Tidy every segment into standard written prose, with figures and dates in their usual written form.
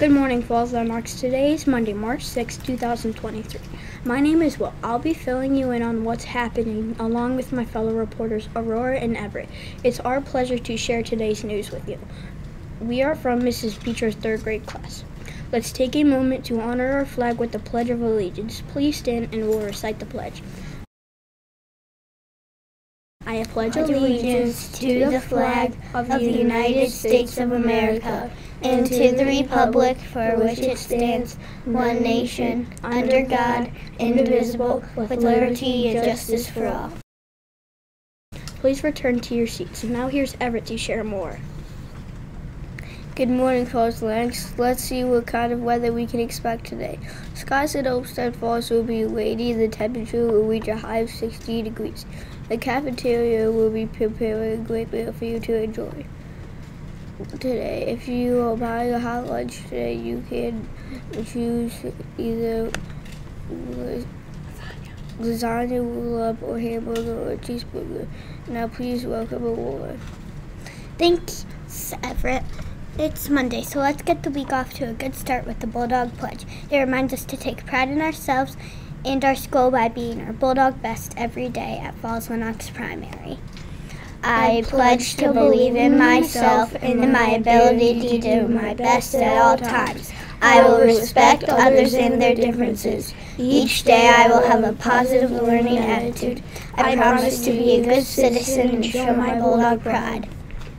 Good morning, Falls Landmarks. Today is Monday, March 6, 2023. My name is Will. I'll be filling you in on what's happening along with my fellow reporters Aurora and Everett. It's our pleasure to share today's news with you. We are from Mrs. Beecher's 3rd grade class. Let's take a moment to honor our flag with the Pledge of Allegiance. Please stand and we'll recite the pledge. I pledge allegiance to the flag of the United States of America and to the republic for which it stands, one nation, under God, indivisible, with liberty and justice for all. Please return to your seats. And now here's Everett to share more. Good morning, Falls Landmarks. Let's see what kind of weather we can expect today. Skies at Olmsted Falls will be windy. The temperature will reach a high of 60 degrees. The cafeteria will be preparing a great meal for you to enjoy today. If you are buying a hot lunch today, you can choose either lasagna, roll-up, or hamburger, or cheeseburger. Now please welcome Aurora. Thanks, Everett. It's Monday, so let's get the week off to a good start with the Bulldog Pledge. It reminds us to take pride in ourselves and our school by being our Bulldog best every day at Falls Lennox Primary. I pledge to believe in myself and in my ability to do my best at all times. I will respect others and their differences. Each day I will have a positive learning attitude. I promise to be a good citizen and show my Bulldog pride.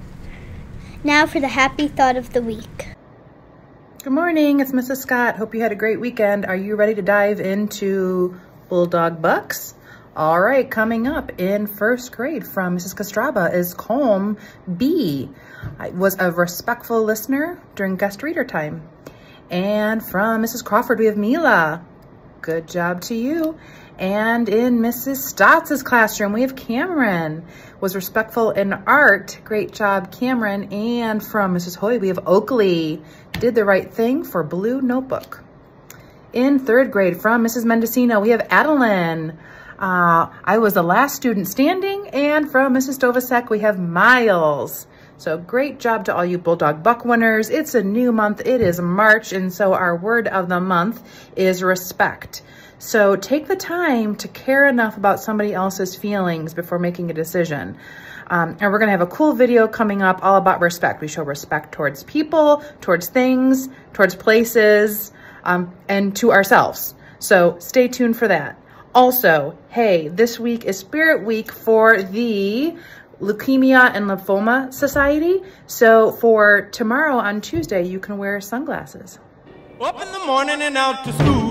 Now for the happy thought of the week. Good morning, it's Mrs. Scott. Hope you had a great weekend. Are you ready to dive into Bulldog Bucks? All right, coming up in 1st grade from Mrs. Castraba is Colm B. I was a respectful listener during guest reader time. And from Mrs. Crawford, we have Mila. Good job to you. And in Mrs. Stotts' classroom, we have Cameron. Was respectful in art. Great job, Cameron. And from Mrs. Hoy, we have Oakley. Did the right thing for blue notebook. In 3rd grade from Mrs. Mendocino, we have Adeline. I was the last student standing. And from Mrs. Stovacek, we have Miles. So great job to all you Bulldog Buck winners. It's a new month. It is March. And so our word of the month is respect. So take the time to care enough about somebody else's feelings before making a decision. And we're going to have a cool video coming up all about respect. We show respect towards people, towards things, towards places, and to ourselves. So stay tuned for that. Also, hey, this week is Spirit Week for the Leukemia and Lymphoma Society. So for tomorrow on Tuesday, you can wear sunglasses. Up in the morning and out to school.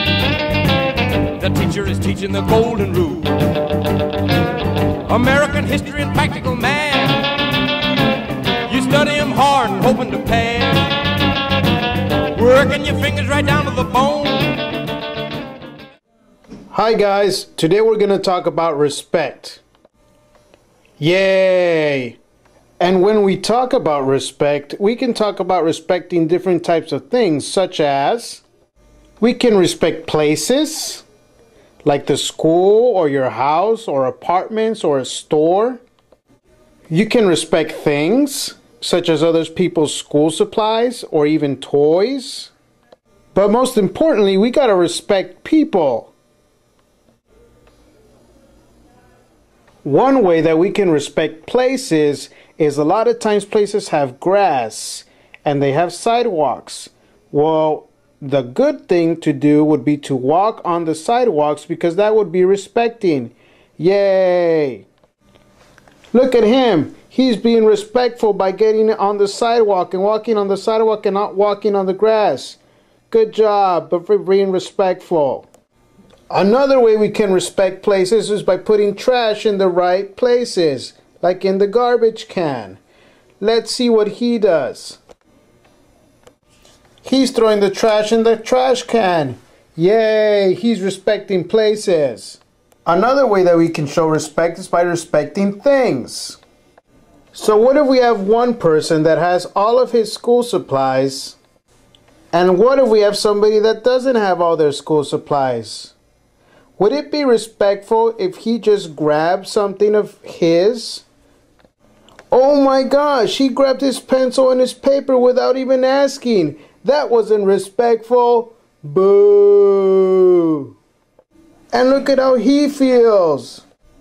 The teacher is teaching the golden rule. American history and practical math. You study them hard and hoping to pass. Working your fingers right down to the bone. Hi guys, today we're going to talk about respect. Yay! And when we talk about respect, we can talk about respecting different types of things, such as we can respect places, like the school or your house or apartments or a store. You can respect things, such as other people's school supplies or even toys. But most importantly, we gotta respect people. One way that we can respect places is a lot of times places have grass and they have sidewalks. Well, the good thing to do would be to walk on the sidewalks because that would be respecting. Yay! Look at him. He's being respectful by getting on the sidewalk and walking on the sidewalk and not walking on the grass. Good job, but for being respectful. Another way we can respect places is by putting trash in the right places, like in the garbage can. Let's see what he does. He's throwing the trash in the trash can. Yay, he's respecting places. Another way that we can show respect is by respecting things. So what if we have one person that has all of his school supplies, and what if we have somebody that doesn't have all their school supplies? Would it be respectful if he just grabbed something of his? Oh my gosh, he grabbed his pencil and his paper without even asking. That wasn't respectful. Boo. And look at how he feels.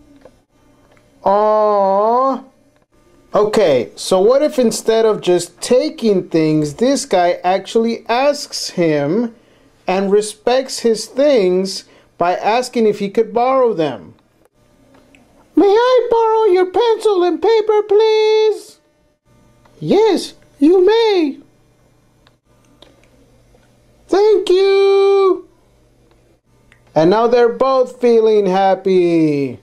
Aww. Okay, so what if instead of just taking things, this guy actually asks him and respects his things by asking if he could borrow them? May I borrow your pencil and paper, please? Yes, you may. Thank you. And now they're both feeling happy.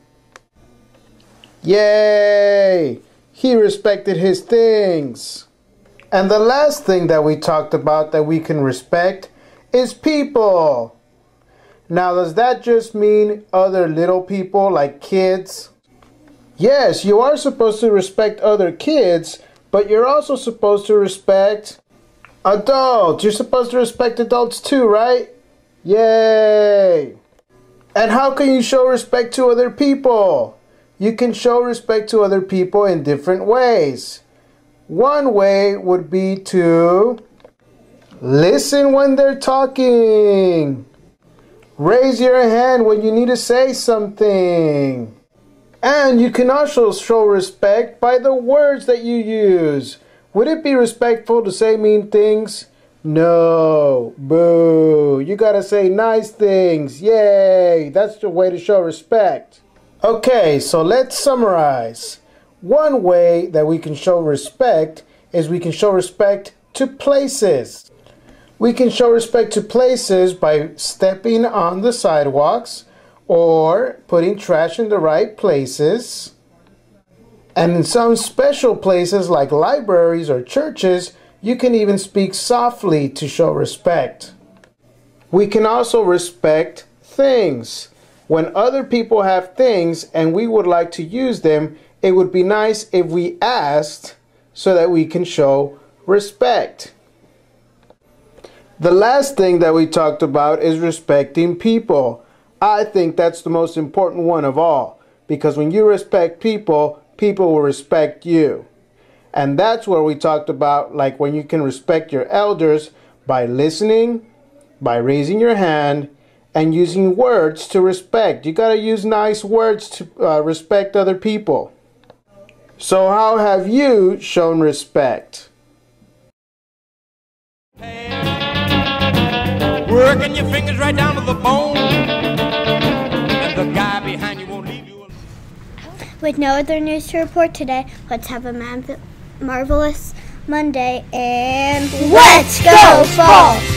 Yay! He respected his things. And the last thing that we talked about that we can respect is people. Now, does that just mean other little people like kids? Yes, you are supposed to respect other kids, but you're also supposed to respect adults. You're supposed to respect adults too, right? Yay! And how can you show respect to other people? You can show respect to other people in different ways. One way would be to listen when they're talking. Raise your hand when you need to say something. And you can also show respect by the words that you use. Would it be respectful to say mean things? No. Boo. You gotta say nice things. Yay. That's the way to show respect. Okay, so let's summarize. One way that we can show respect is we can show respect to places. We can show respect to places by stepping on the sidewalks or putting trash in the right places. And in some special places like libraries or churches, you can even speak softly to show respect. We can also respect things. When other people have things and we would like to use them, it would be nice if we asked so that we can show respect. The last thing that we talked about is respecting people. I think that's the most important one of all, because when you respect people, people will respect you. And that's where we talked about, like, when you can respect your elders by listening, by raising your hand, and using words to respect. You gotta use nice words to respect other people. So how have you shown respect? Working your fingers right down to the bone, and the guy behind you won't leave you alone. With no other news to report today, let's have a marvelous Monday and let's go Falls!